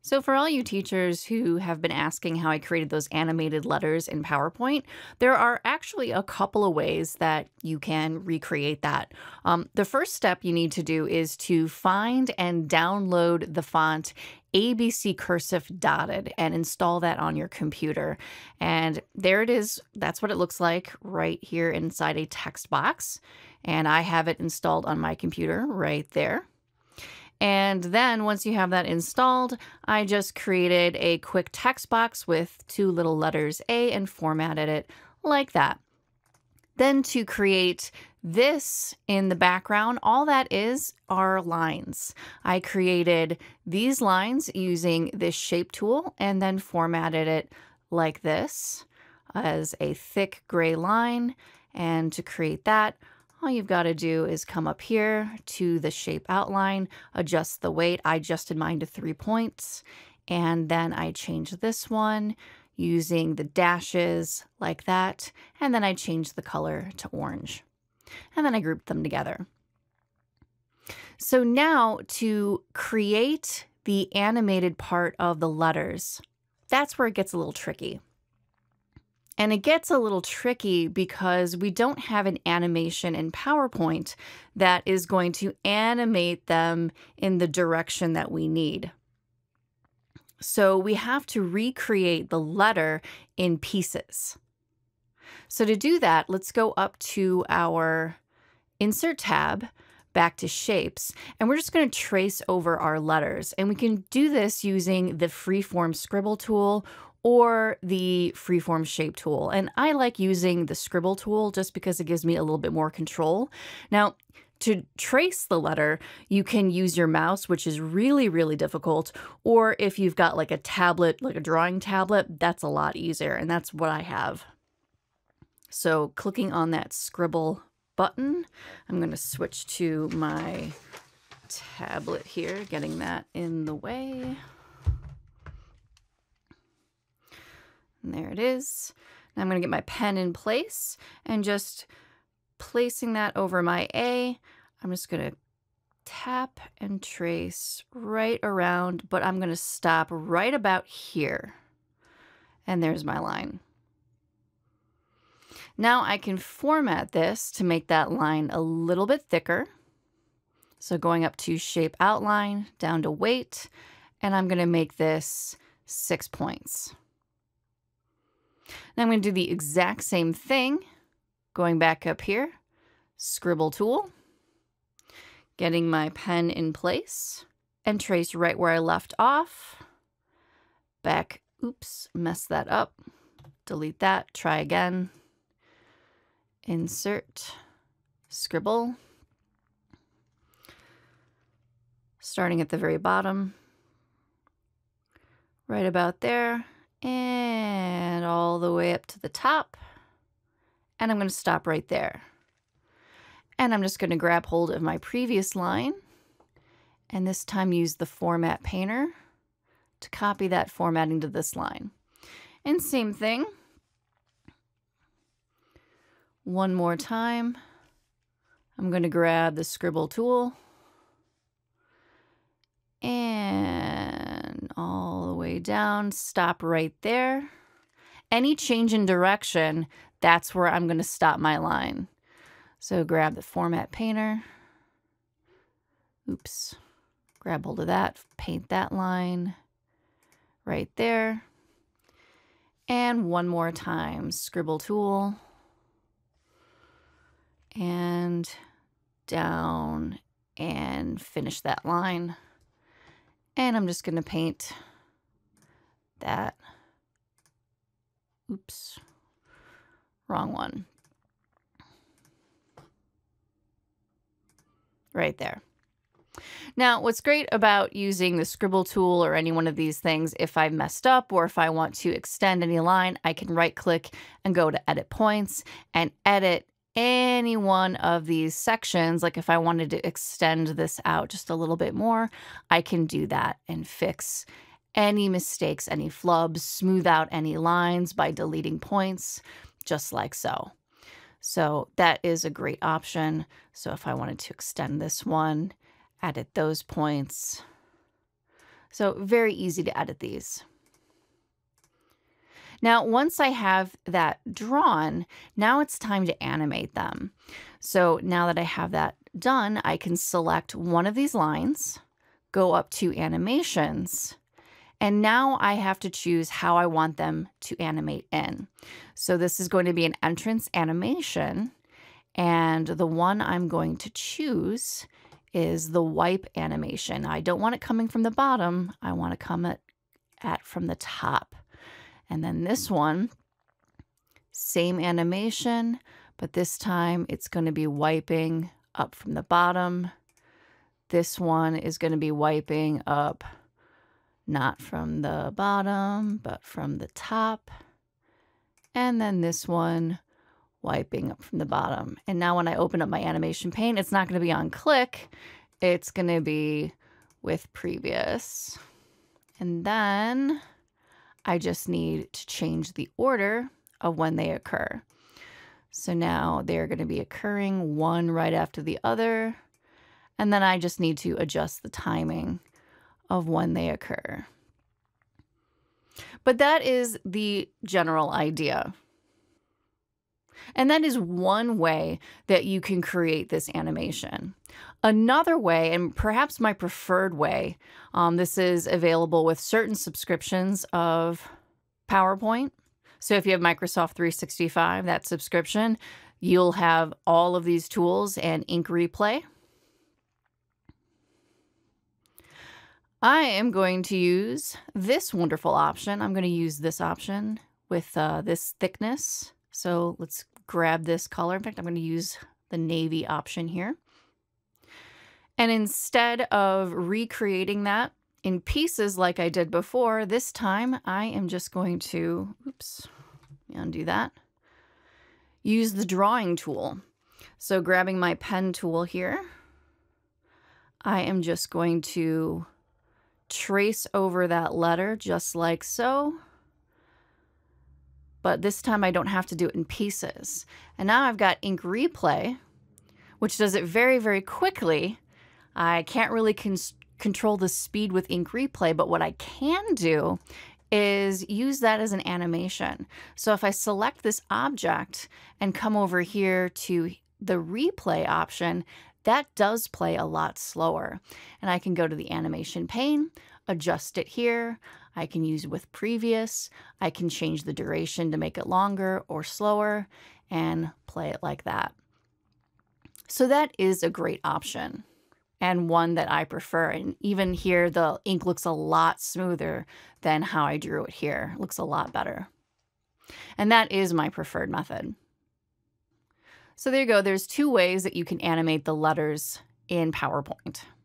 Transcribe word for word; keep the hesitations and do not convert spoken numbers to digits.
So for all you teachers who have been asking how I created those animated letters in PowerPoint, there are actually a couple of ways that you can recreate that. Um, the first step you need to do is to find and download the font A B C Cursive Dotted and install that on your computer. And there it is. That's what it looks like right here inside a text box. And I have it installed on my computer right there. And then once you have that installed, I just created a quick text box with two little letters A and formatted it like that. Then to create this in the background, all that is are lines. I created these lines using this shape tool and then formatted it like this as a thick gray line. And to create that, all you've got to do is come up here to the shape outline, adjust the weight. I adjusted mine to three points, and then I changed this one using the dashes like that, and then I changed the color to orange. And then I grouped them together. So now to create the animated part of the letters, that's where it gets a little tricky. And it gets a little tricky because we don't have an animation in PowerPoint that is going to animate them in the direction that we need. So we have to recreate the letter in pieces. So to do that, let's go up to our Insert tab, back to Shapes, and we're just going to trace over our letters. And we can do this using the freeform scribble tool or the freeform shape tool. And I like using the scribble tool just because it gives me a little bit more control. Now, to trace the letter, you can use your mouse, which is really, really difficult. Or if you've got like a tablet, like a drawing tablet, that's a lot easier. And that's what I have. So clicking on that scribble button, I'm going to switch to my tablet here, getting that in the way. And there it is. Now I'm going to get my pen in place and just placing that over my A. I'm just going to tap and trace right around, but I'm going to stop right about here. And there's my line. Now I can format this to make that line a little bit thicker. So going up to Shape Outline, down to Weight, and I'm going to make this six points. Now I'm going to do the exact same thing, going back up here, scribble tool, getting my pen in place, and trace right where I left off. Back, oops, messed that up. Delete that, try again. Insert, scribble, starting at the very bottom, right about there. And all the way up to the top. And I'm going to stop right there. And I'm just going to grab hold of my previous line. And this time use the Format Painter to copy that formatting to this line. And same thing. One more time. I'm going to grab the scribble tool. And all the way down, stop right there. Any change in direction, that's where I'm going to stop my line. So grab the Format Painter. Oops. Grab hold of that, paint that line right there. And one more time, scribble tool. And down and finish that line. And I'm just going to paint that. Oops, wrong one. Right there. Now, what's great about using the scribble tool or any one of these things, if I messed up or if I want to extend any line, I can right click and go to Edit Points and edit any one of these sections. Like if I wanted to extend this out just a little bit more, I can do that and fix any mistakes, any flubs, smooth out any lines by deleting points, just like so. So that is a great option. So if I wanted to extend this one, edit those points, So very easy to edit these. Now, once I have that drawn, now it's time to animate them. So now that I have that done, I can select one of these lines, go up to animations, and now I have to choose how I want them to animate in. So this is going to be an entrance animation, and the one I'm going to choose is the wipe animation. I don't want it coming from the bottom. I want to come at, at from the top. And then this one, same animation, but this time it's going to be wiping up from the bottom. This one is going to be wiping up not from the bottom, but from the top. And then this one wiping up from the bottom. And now when I open up my animation pane, it's not going to be on click. It's going to be with previous. And then I just need to change the order of when they occur. So now they're going to be occurring one right after the other. And then I just need to adjust the timing of when they occur. But that is the general idea. And that is one way that you can create this animation. Another way, and perhaps my preferred way, um, this is available with certain subscriptions of PowerPoint. So if you have Microsoft three sixty-five, that subscription, you'll have all of these tools and ink replay. I am going to use this wonderful option. I'm going to use this option with uh, this thickness. So let's grab this color. In fact, I'm going to use the navy option here. And instead of recreating that in pieces like I did before, this time I am just going to, oops, let me undo that, use the drawing tool. So grabbing my pen tool here, I am just going to trace over that letter just like so. But this time I don't have to do it in pieces. And now I've got ink replay, which does it very, very quickly. I can't really con control the speed with ink replay, but what I can do is use that as an animation. So if I select this object and come over here to the replay option, that does play a lot slower. And I can go to the animation pane, adjust it here. I can use with previous. I can change the duration to make it longer or slower and play it like that. So that is a great option and one that I prefer. And even here, the ink looks a lot smoother than how I drew it here. It looks a lot better. And that is my preferred method. So there you go. There's two ways that you can animate the letters in PowerPoint.